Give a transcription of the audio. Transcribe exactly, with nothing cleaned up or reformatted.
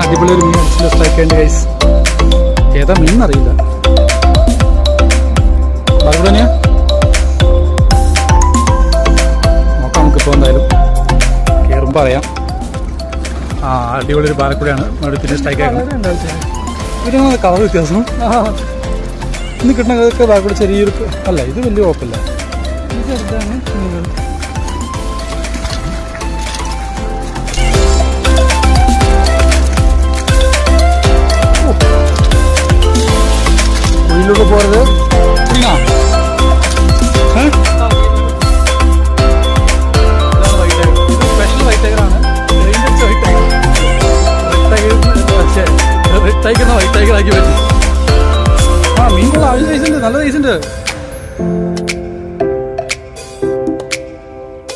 അടിപൊളി ഒരു മീൻ അടിച്ചിട്ട് സ്ട്രൈക്ക് ഉണ്ട് ഗൈസ്. ഏതാ മീൻ എന്നറിയില്ല. ബാർക്കുടനെയാ നോക്കാം നമുക്കിപ്പോൾ എന്തായാലും കയറുമ്പോൾ അറിയാം. ആ അടിപൊളി ഒരു ബാർക്കുടയാണ് പിന്നെ സ്ട്രൈക്ക് ആക്കുന്നത്. ഇതിനാണ് കളർ വ്യത്യാസം. ഇന്ന് കിട്ടുന്നതൊക്കെ ബാർക്കുട ചെറിയൊരു അല്ല, ഇത് വലിയ കുഴപ്പമില്ല. ഇത് ചെറുതാണ്. കുയിലൊക്കെ പോയത് സ്പെഷ്യൽ വൈറ്റ് ടൈഗറാണ്. പക്ഷേ റെഡ് ടൈഗറിനെ വൈറ്റ് ടൈഗറാക്കി പറ്റും. ആ മീൻ കൊള്ളാം. അതിന് സൈസ് ഉണ്ട്, നല്ല സൈസ് ഉണ്ട്.